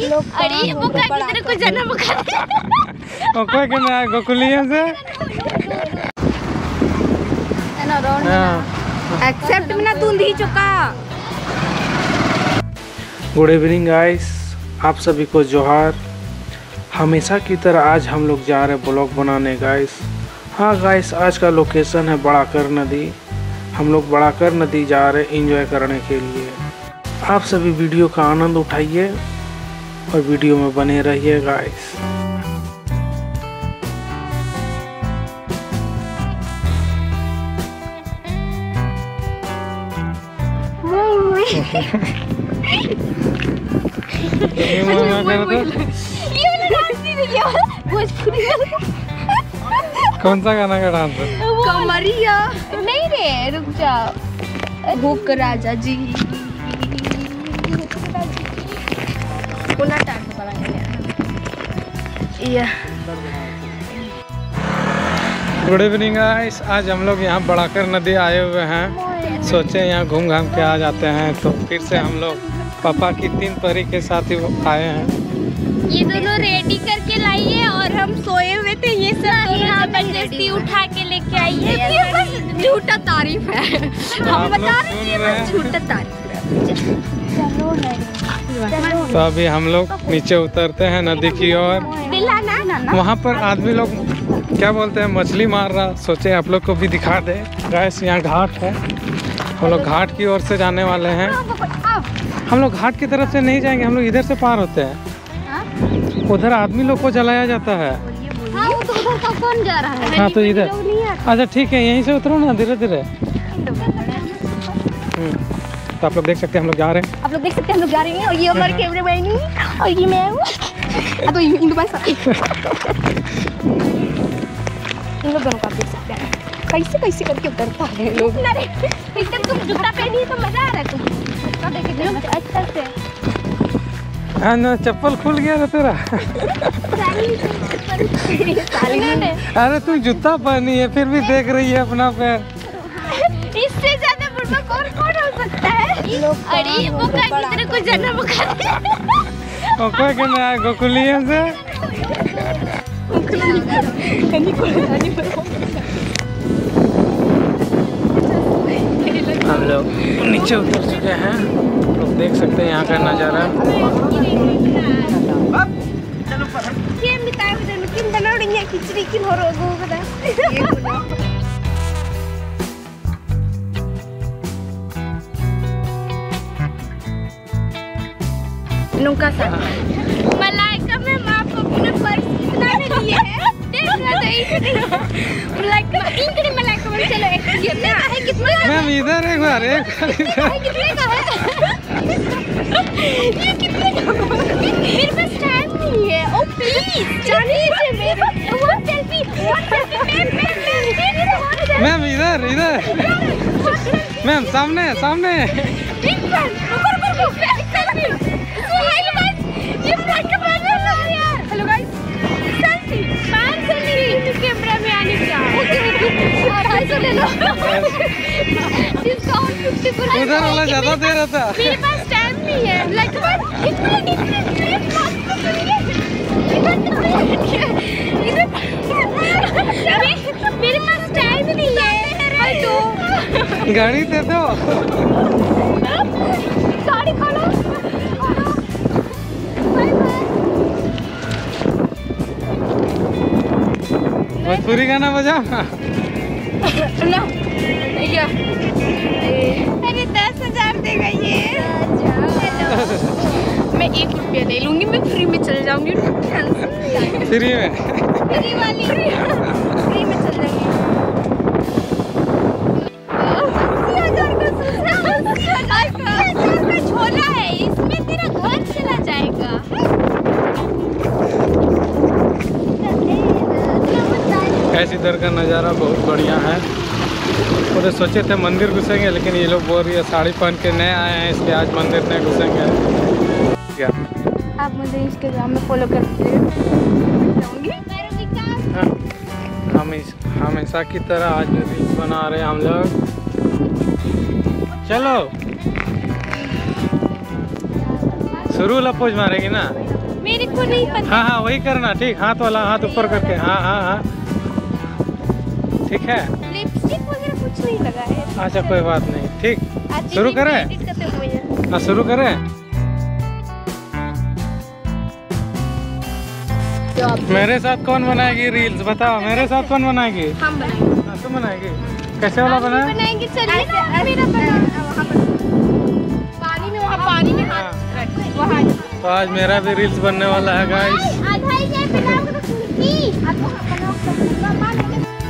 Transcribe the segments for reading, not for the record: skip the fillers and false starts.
अरे वो का कितने को जन्म कर ओके के मैं गोकुलिया से एक्सेप्ट में ना तू दी चुका। गुड इवनिंग गाइस, आप सभी को जोहार। हमेशा की तरह आज हम लोग जा रहे हैं ब्लॉग बनाने गाइस। हाँ गाइस, आज का लोकेशन है बड़ाकर नदी। हम लोग बड़ाकर नदी जा रहे हैं एंजॉय करने के लिए। आप सभी वीडियो का आनंद उठाइए और वीडियो में बने रहिए गाइस। कौन सा गाना का डांस है? कमरिया नहीं रे, रुक जा। भूख राजा जी गुड इवनिंग गाइस, आज हम लोग यहाँ बड़ाकर नदी आए हुए हैं। सोचे यहाँ घूम घाम के आ जाते हैं, तो फिर से हम लोग पापा की 3 परी के साथ ही आए हैं। ये दोनों रेडी करके लाइए और हम सोए हुए थे। ये सब यहाँ जबरदस्ती उठा के लेके आई है। ये बस झूठा तारीफ है, हम बता रहे हैं, झूठा तारीफ है। तो अभी हम लोग नीचे उतरते हैं नदी की ओर। वहाँ पर आदमी लोग क्या बोलते हैं, मछली मार रहा। सोचे आप लोग को भी दिखा दे गाइस। यहाँ घाट है, हम लोग घाट की ओर से जाने वाले हैं। हम लोग घाट की तरफ से नहीं जाएंगे, हम लोग इधर से पार होते हैं। उधर आदमी लोग को जलाया जाता है। हाँ, तो उधर का कौन जा रहा है? हाँ तो इधर। अच्छा ठीक है, यहीं से उतरो ना धीरे धीरे। तो आप लोग देख सकते हैं हम लोग जा रहे हैं। आप लोग देख सकते हैं हम लोग जा रहे हैं। और ये हमारे कैमरे मैन और ये मैं हूँ। तो इन लोग दोनों को आप देख सकते हैं कैसे कैसे करके उतरता है लोग। एकदम तुम जूता पहनी तो मजा आ रहा है। तुम देख अच्छा से। हाँ ना, चप्पल खुल गया ना तेरा। अरे तू जूता पहनी है फिर भी देख रही है अपना पैर। इससे ज्यादा बुढ़ा कौन हो सकता है? अरे वो का कितने को जन्म कर ओके के मैं गोकुलिया से हम लोग नीचे उतर चुके हैं। लोग देख सकते हैं यहाँ का नज़ारा। मलाइका मैम आपको अपना पर्स कितना में लिए है? देख रहा था मलाइका मैम। चलो एक कितना है, कितना मैम इधर एक बार कितने का है? ये कितने का? मेरे पास टाइम नहीं है। ओ प्लीज जाने दीजिए मेरे। वन सेल्फी मैम इधर मैम सामने सामने। हेलो गाइस, सेल्फी 500 नहीं कैमरा में आने का। 250 ले लो। डिस्काउंट 50%। उधर वाला ज्यादा दे रहा था। मेरे पास टाइम नहीं है। लाइक मेरे पास टाइम नहीं है। तो गाड़ी दे दो। गाड़ी खोलो। भोजपुरी गाना बजाओ ना। अरे 10,000 देगा ये। मैं 1 रुपया ले लूंगी, मैं फ्री में चल जाऊंगी। फ्री में? फ्री वाली फ्री में चल जाऊंगी। 80,000 का झोला है, इसमें तेरा घर चला जाएगा। ऐसे इधर का नज़ारा बहुत बढ़िया है। पूरे सोचे थे मंदिर घुसेंगे, लेकिन ये लोग बोल रही है साड़ी पहन के नए आए हैं इसलिए आज मंदिर नहीं घुसेंगे। क्या आप मुझे इंस्टाग्राम में फॉलो कर हमेशा की तरह आज भी रील्स बना रहे हैं हम लोग। चलो शुरू लपोज मारेगी ना। मेरे को नहीं पता। हाँ हाँ वही करना, ठीक। हाथ वाला, हाथ ऊपर करके, हाँ हाँ हाँ, ठीक है। लिपस्टिक वगैरह कुछ नहीं लगा है। अच्छा कोई बात नहीं, ठीक। शुरू करें? हाँ शुरू करें। मेरे साथ कौन बनाएगी रील्स, बताओ। मेरे साथ कौन बनाएगी? हम बनाएंगे। हाँ तुम बनाएगी। कैसे वाला बना? बनाएंगे, चलिए ना। मेरा बना पानी में, वहाँ पानी में हाथ रख वहाँ। तो आज मेरा भी रील्स बनने वाला है गाइस। आधा ही है बनाओ तो की अब हम बनाओ।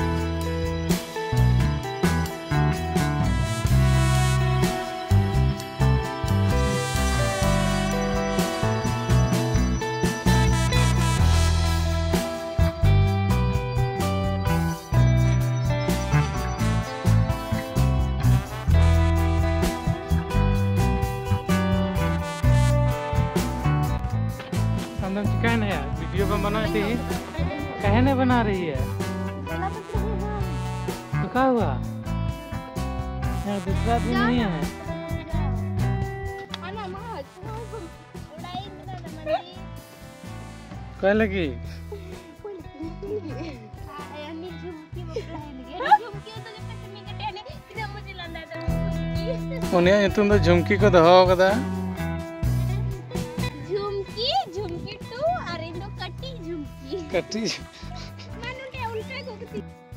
अंदर चिकन है, वीडियो में बनाती है, कहे नहीं बना रही है। तो क्या हुआ? यार दूसरा आदमी नहीं है। क्या लगी? उन्हें तुम तो झुमकी को दहो कदा। झुमकी टू अरे कट्टी झुमकी कट्टी मानो उल्टा को